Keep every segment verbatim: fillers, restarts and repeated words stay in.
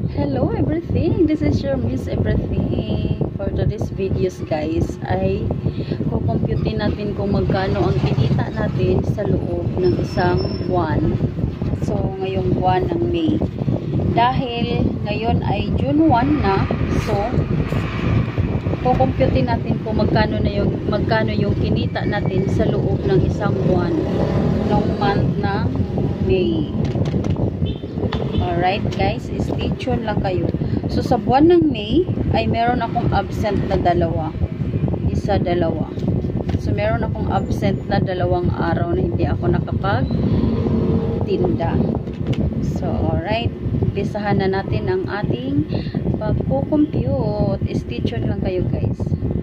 Hello everything, this is your Miss Everything. For today's videos guys ay kukumputin natin kung magkano ang kinita natin sa loob ng isang buwan. So ngayong buwan ng May, dahil ngayon ay June first na, so kukumputin natin kung magkano na yung magkano yung kinita natin sa loob ng isang buwan ng month na May. Alright guys, stay tuned lang kayo. So sa buwan ng May ay meron akong absent na dalawa. Isa, dalawa. So meron akong absent na dalawang araw na hindi ako nakapagtinda. So alright, umpisahan na natin ang ating pagko-compute. Stay tuned lang kayo guys.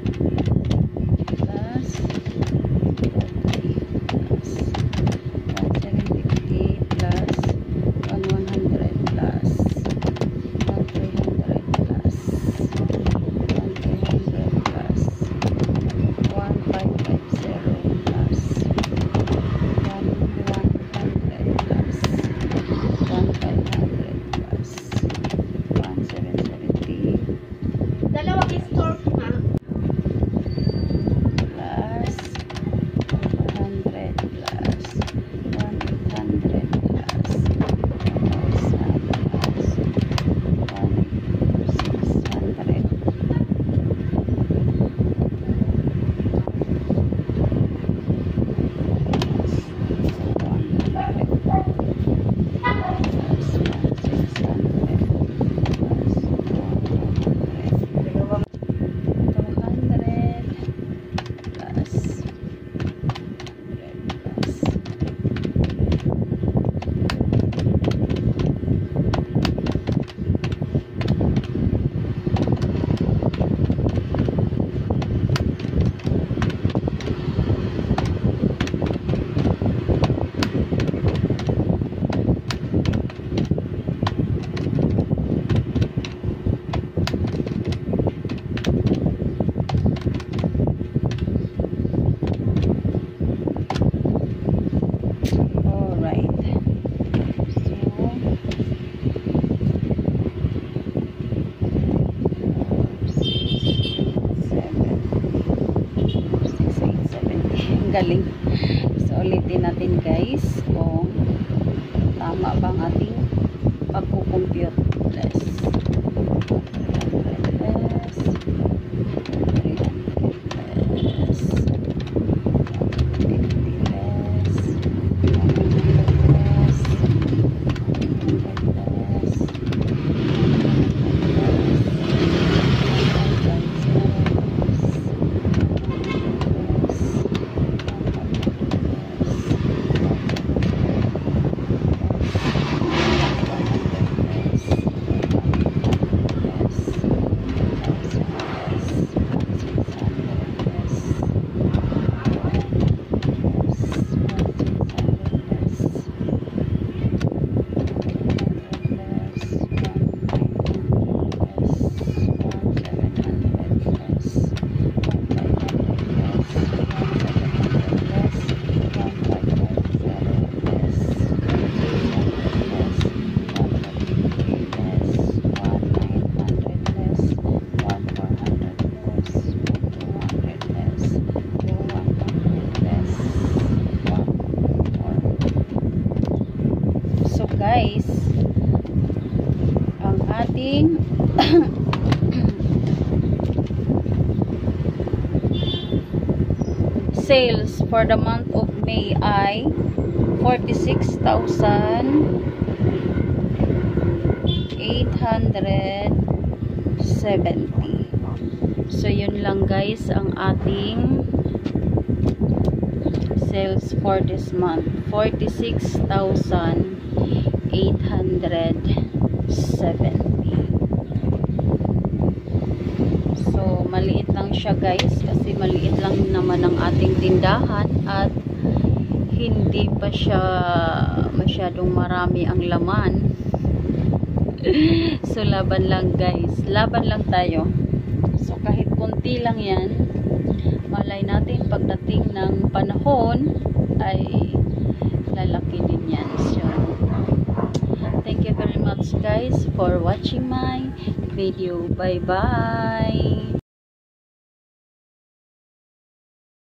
Galing. So ulitin natin guys kung tama bang ating pagko-compute. Less guys, ang ating sales for the month of May ay forty-six thousand eight hundred seventy. So yun lang guys ang ating sales for this month, forty-six thousand eight hundred seventy. So maliit lang siya guys, kasi maliit lang naman ang ating tindahan at hindi pa siya masyadong marami ang laman. So laban lang guys, laban lang tayo. So kahit konti lang yan, malay natin pagdating ng panahon ay lalaki din yan. So thank you very much much guys for watching my video. Bye bye.